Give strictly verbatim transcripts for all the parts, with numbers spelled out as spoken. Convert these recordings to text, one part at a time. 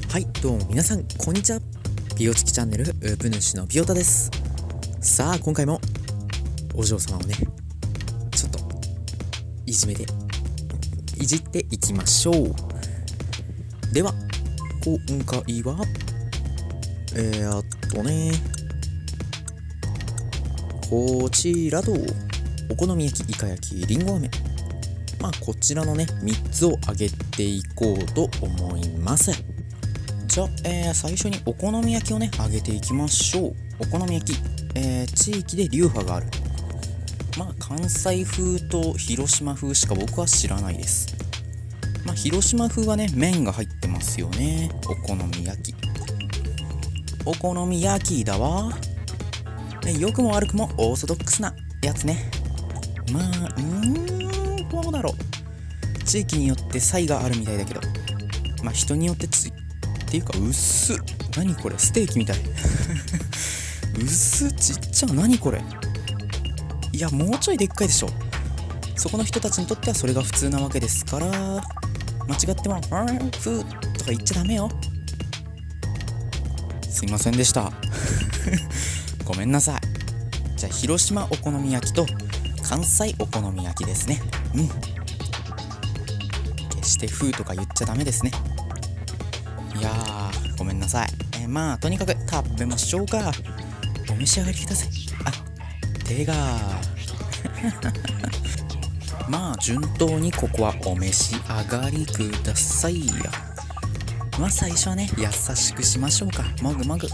はい、どうも皆さん、こんにちは。美容付きチャンネル、ウープ主の美容タです。さあ、今回も、お嬢様をね、ちょっと、いじめて、いじっていきましょう。では、今回は、えー、あとね、こちらと、お好み焼き、イカ焼き、りんご飴。まあ、こちらのね、みっつを揚げていこうと思います。じゃあ、えー、最初にお好み焼きをね、揚げていきましょう。お好み焼き、えー、地域で流派がある。まあ、関西風と広島風しか僕は知らないです。まあ、広島風はね、麺が入ってますよね。お好み焼き。お好み焼きだわ。良くも悪くもオーソドックスなやつね。まあ、うーん、どうだろう。地域によって差異があるみたいだけど、まあ、人によってつっていうか、薄っ。何これ、ステーキみたい。薄っ、ちっちゃ、何これ。いや、もうちょいでっかいでしょ。そこの人たちにとってはそれが普通なわけですから、間違っても、フーフーとか言っちゃダメよ。すいませんでした。ごめんなさい。じゃあ、広島お好み焼きと関西お好み焼きですね。うん。決してフーとか言っちゃダメですね。いやー、ごめんなさい。えー、まあ、とにかく食べましょうか。お召し上がりください。あ、手がまあ、順当にここはお召し上がりくださいや。まあ、最初はね、優しくしましょうか。もぐもぐ。うん、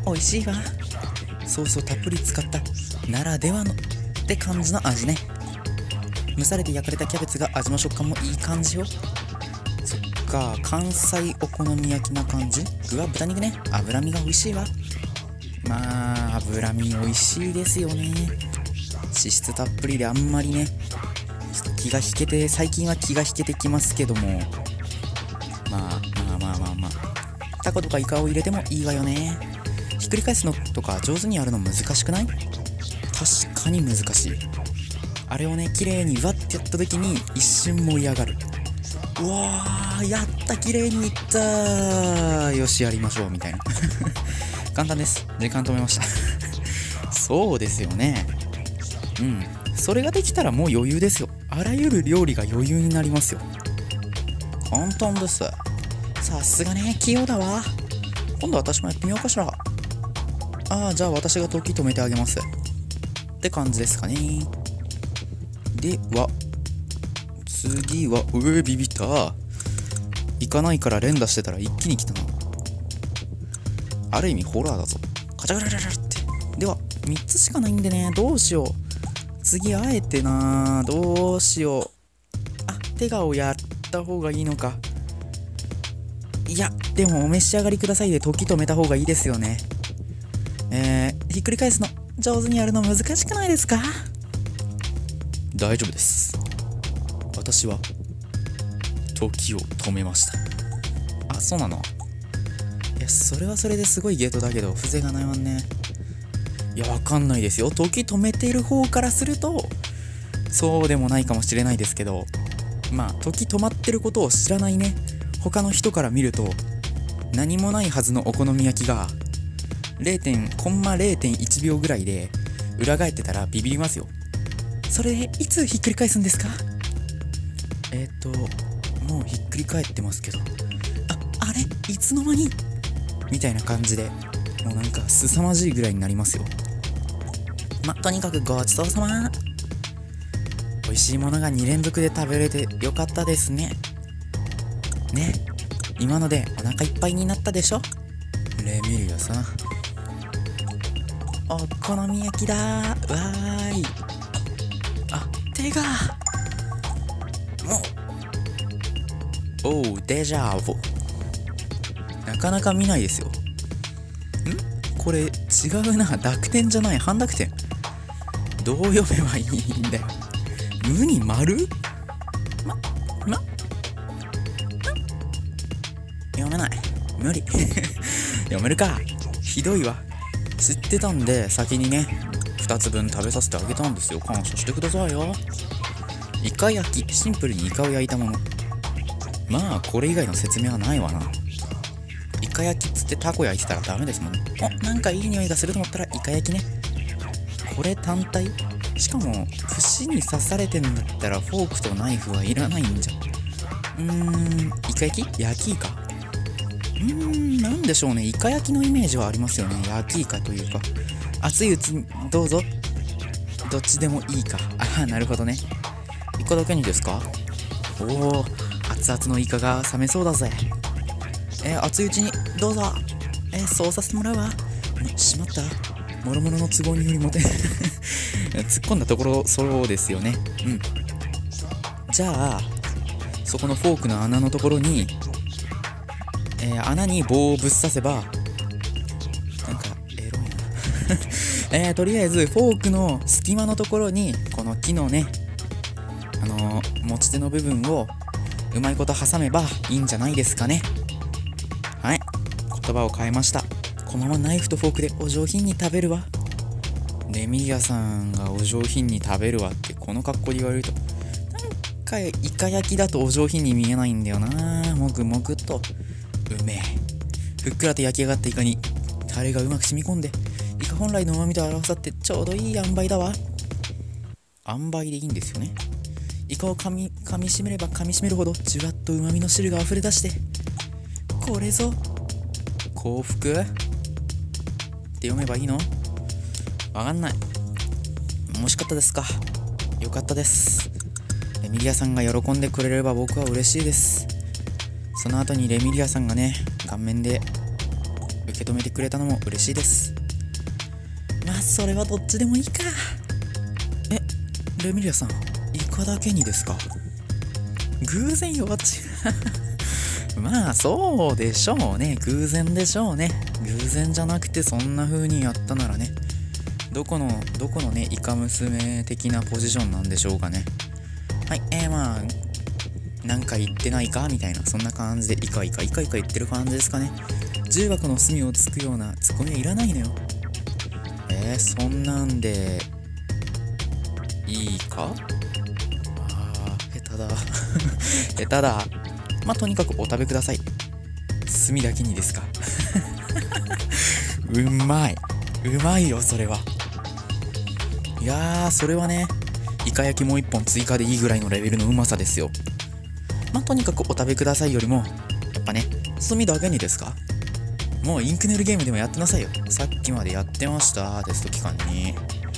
美味しいわ。ソースをたっぷり使ったならではのって感じの味ね。蒸されて焼かれたキャベツが味も食感もいい感じよ。そっか、関西お好み焼きな感じ。具は豚肉ね。脂身が美味しいわ。まあ、脂身美味しいですよね。脂質たっぷりであんまりね、気が引けて、最近は気が引けてきますけども、まあまあまあまあまあ、タコとかイカを入れてもいいわよね。ひっくり返すのとか上手にやるの難しくない？確かに難しい。あれをね、綺麗にわってやった時に一瞬盛り上がる。うわー、やった、綺麗にいったー。よし、やりましょうみたいな。簡単です。時間止めました。そうですよね。うん。それができたらもう余裕ですよ。あらゆる料理が余裕になりますよ。簡単です。さすがね、器用だわ。今度私もやってみようかしら。ああ、じゃあ私が時止めてあげます。って感じですかね。では、次は、うえ、ビビった。行かないから連打してたら一気に来たな。ある意味ホラーだぞ。カチャガラララって。では、みっつしかないんでね、どうしよう。次、あえてな、どうしよう。あ、手がをやった方がいいのか。いや、でもお召し上がりくださいで時止めた方がいいですよね。えー、ひっくり返すの上手にやるの難しくないですか？大丈夫です。私は時を止めました。あ、そうなの？いや、それはそれですごいゲートだけど風情がないわんね。いや、わかんないですよ。時止めている方からするとそうでもないかもしれないですけど、まあ時止まってることを知らないね、他の人から見ると何もないはずのお好み焼きが ゼロ. コンマ ゼロてんいちびょうぐらいで裏返ってたらビビりますよ。それでいつひっくり返すんですか？えっともうひっくり返ってますけど、あ、あれいつの間にみたいな感じで、もうなんか凄まじいぐらいになりますよ。ま、とにかくごちそうさま。美味しいものがに連続で食べれてよかったですね。ね、今のでお腹いっぱいになったでしょ。レミリアさん、お好み焼きだー。わーい。あ、手がもう、おう、デジャブ。なかなか見ないですよ。ん？これ違うな。濁点じゃない、半濁点。どう読めばいいんだよ。無に丸？ま、ま、読めない。無理。読めるか。ひどいわ。知ってたんで先にねふたつぶん食べさせてあげたんですよ。感謝してくださいよ。イカ焼き、シンプルにイカを焼いたもの。まあこれ以外の説明はないわな。 カ焼きっつってタコ焼いてたらダメですもんね。お、なんかいい匂いがすると思ったらイカ焼きね。これ単体、しかも串に刺されてんだったらフォークとナイフはいらないんじゃ。うーん、イカ焼き、焼きイカ、うーん、なんでしょうね。イカ焼きのイメージはありますよね。焼きイカというか、熱いうちにどうぞ。どっちでもいいか。ああ、なるほどね。イカだけにですか。おお、熱々のイカが冷めそうだぜ。えー、熱いうちにどうぞ。えー、そうさせてもらうわ。しまった、もろもろの都合によりもて突っ込んだところそうですよね。うん。じゃあそこのフォークの穴のところに、えー、穴に棒をぶっ刺せば、なんかエロいなえー、とりあえずフォークの隙間のところにこの木のね、あのー、持ち手の部分をうまいこと挟めばいいんじゃないですかね。はい、言葉を変えました。このままナイフとフォークでお上品に食べるわ。レミリアさんがお上品に食べるわってこの格好で言われると、なんかイカ焼きだとお上品に見えないんだよな。もぐもぐっとうめえ。ふっくらと焼き上がったイカにタレがうまく染み込んで、イカ本来の旨味と合わさってちょうどいい塩梅だわ。塩梅でいいんですよね。イカを噛み噛みしめれば噛みしめるほどじゅわっと旨味の汁が溢れ出して、これぞ幸福って読めばいいの？わかんない。美味しかったですか？よかったです。レミリアさんが喜んでくれれば僕は嬉しいです。その後にレミリアさんがね、顔面で受け止めてくれたのも嬉しいです。まあそれはどっちでもいいか。え、レミリアさん、イカだけにですか？偶然よ、こっちまあそうでしょうね。偶然でしょうね。偶然じゃなくてそんな風にやったならね、どこのどこのねイカ娘的なポジションなんでしょうかね。はい、えー、まあなんか言ってないかみたいな、そんな感じでイカイカイカイカ言ってる感じですかね。重箱の隅をつくようなツッコミはいらないのよ。えー、そんなんでいいか？あー、下手だ下手だ。まあとにかくお食べください。炭だけにですかうまいうまいよ、それは。いやー、それはね、イカ焼きもう一本追加でいいぐらいのレベルのうまさですよ。まあとにかくお食べくださいよりも、やっぱね、炭だけにですか。もうインクネルゲームでもやってなさいよ。さっきまでやってました、テスト期間に。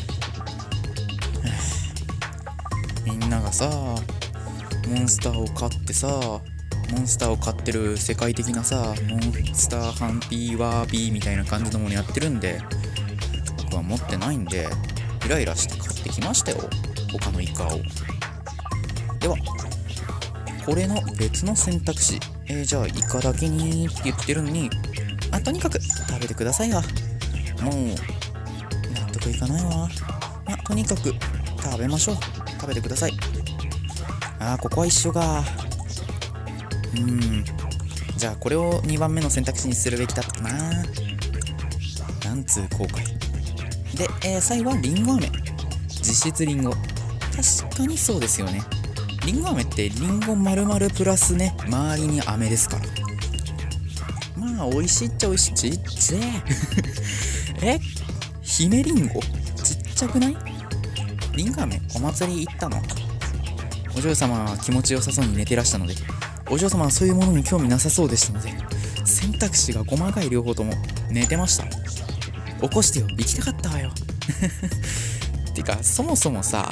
みんながさ、モンスターを買ってさ、モンスターを買ってる世界的なさ、モンスターハンピーワービーみたいな感じのものやってるんで、僕は持ってないんで、イライラして買ってきましたよ、他のイカを。では、これの別の選択肢、えー、じゃあイカだけにって言ってるのに、あ、とにかく食べてくださいわ。もう納得いかないわ。まあ、とにかく食べましょう。食べてください。あー、ここは一緒か。うーん、じゃあこれをにばんめの選択肢にするべきだったな。なんつう後悔で、えー、最後はリンゴ飴。実質リンゴ、確かにそうですよね。リンゴ飴ってリンゴ丸々プラスね、周りに飴ですから。まあ美味しいっちゃ美味しい。ちっちゃえ姫リンゴちっちゃくない？リンゴ飴お祭り行ったの？お嬢様は気持ちよさそうに寝てらしたので、お嬢様はそういうものに興味なさそうでしたので、選択肢が細かい両方とも寝てました。起こしてよ、行きたかったわよてかそもそもさ、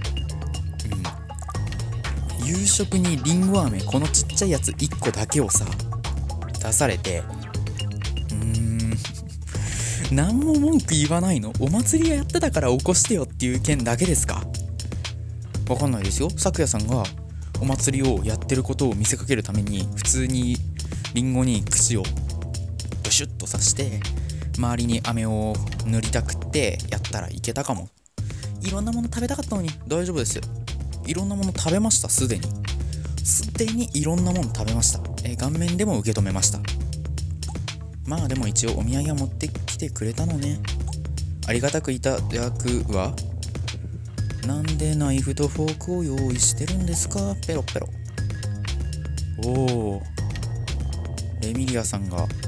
うん、夕食にリンゴ飴このちっちゃいやついっこだけをさ出されて、うーん何も文句言わないの？お祭りがやってたから起こしてよっていう件だけですか？わかんないですよ。咲夜さんがお祭りをやってることを見せかけるために普通にリンゴに口をブシュッと刺して周りに飴を塗りたくってやったらいけたかも。いろんなもの食べたかったのに大丈夫ですよ。いろんなもの食べました。すでにすでにいろんなもの食べました。えー、顔面でも受け止めました。まあでも一応お土産は持ってきてくれたのね。ありがたくいただくわ。なんでナイフとフォークを用意してるんですか？ペロペロ。おお、レミリアさんが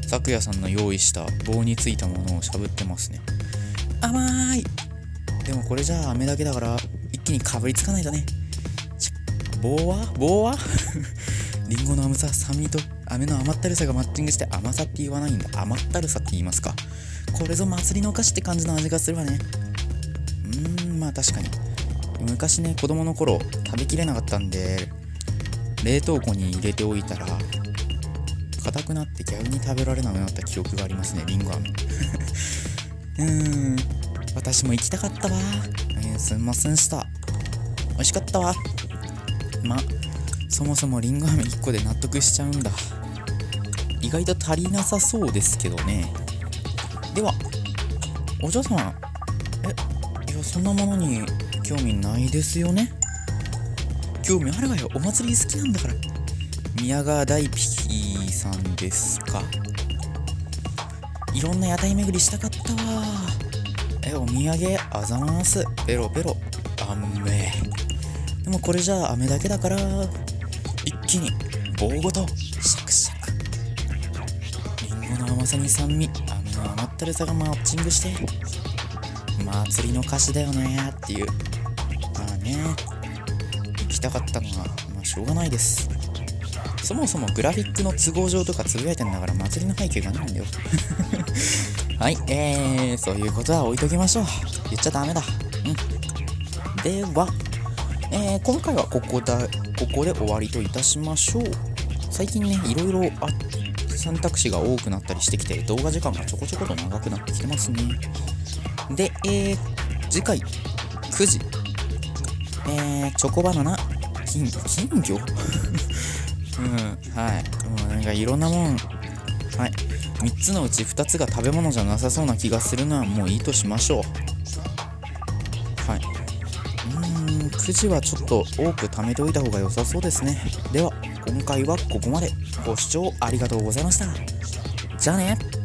咲夜さんの用意した棒についたものをしゃぶってますね。甘い。でもこれじゃあ飴だけだから一気にかぶりつかないとね。棒は棒はリンゴの甘さ、酸味と飴の甘ったるさがマッチングして甘さって言わないんだ。甘ったるさって言いますか。これぞ祭りのお菓子って感じの味がするわね。うーん、まあ確かに昔ね、子供の頃食べきれなかったんで冷凍庫に入れておいたら硬くなって逆に食べられなくなった記憶がありますね、リンゴ飴うーん、私も行きたかったわ。えー、すんませんした。美味しかったわ。ま、そもそもリンゴ飴いっこで納得しちゃうんだ。意外と足りなさそうですけどね。ではお嬢様、え、いや、そんなものに興味ないですよね。興味あるわよ、お祭り好きなんだから。宮川大ピさんですか。いろんな屋台巡りしたかったわ。え、お土産あざます。ペロペロ。あんめ。でもこれじゃあ飴だけだから一気に棒ごとシャクシャク。リンゴの甘さに酸味、飴の甘ったるさがマッチングして祭りの菓子だよねっていう。まあね、行きたかったのはまあしょうがないです。そもそもグラフィックの都合上とかつぶやいてんだから祭りの背景がないんだよはい、えー、そういうことは置いときましょう。言っちゃダメだ。うん。では、えー、今回はここだ、ここで終わりといたしましょう。最近ね、いろいろあ選択肢が多くなったりしてきて、動画時間がちょこちょこと長くなってきてますね。で、えー、次回くじ、えー、チョコバナナ、金、金魚うん、はい。もうなんかいろんなもん、はい。みっつのうちふたつが食べ物じゃなさそうな気がするのはもういいとしましょう。はい。うーん、くじはちょっと多く貯めておいた方が良さそうですね。では、今回はここまで。ご視聴ありがとうございました。じゃあね。